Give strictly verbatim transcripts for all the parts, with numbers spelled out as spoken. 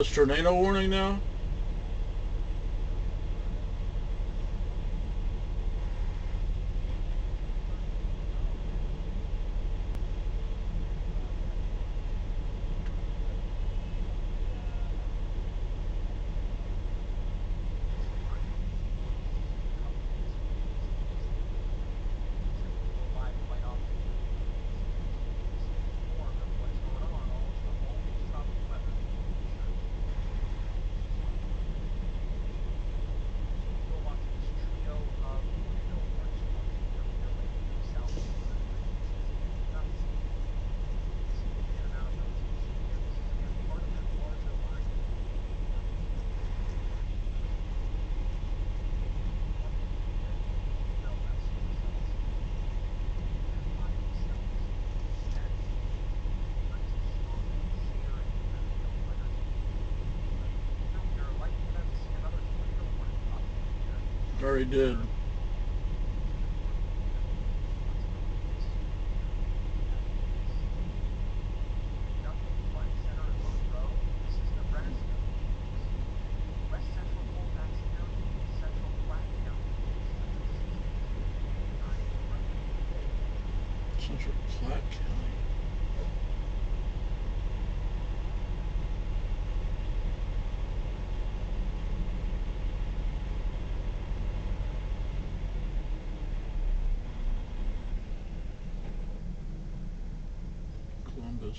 It's tornado warning now? Already did. Central Platte County. Columbus.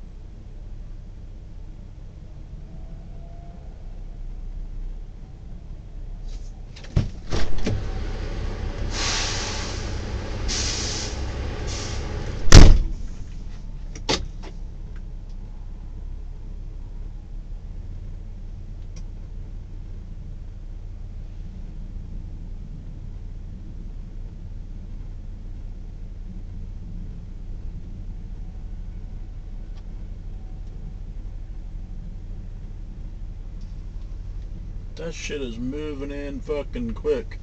That shit is moving in fucking quick.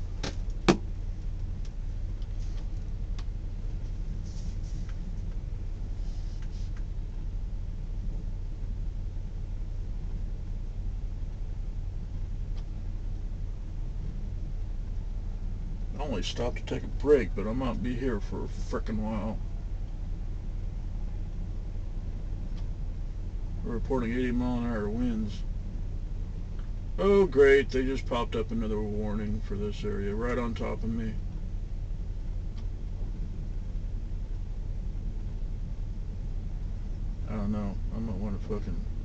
I only stopped to take a break, but I might be here for a frickin' while. We're reporting eighty mile an hour winds. Oh great, they just popped up another warning for this area right on top of me. I don't know, I might want to fucking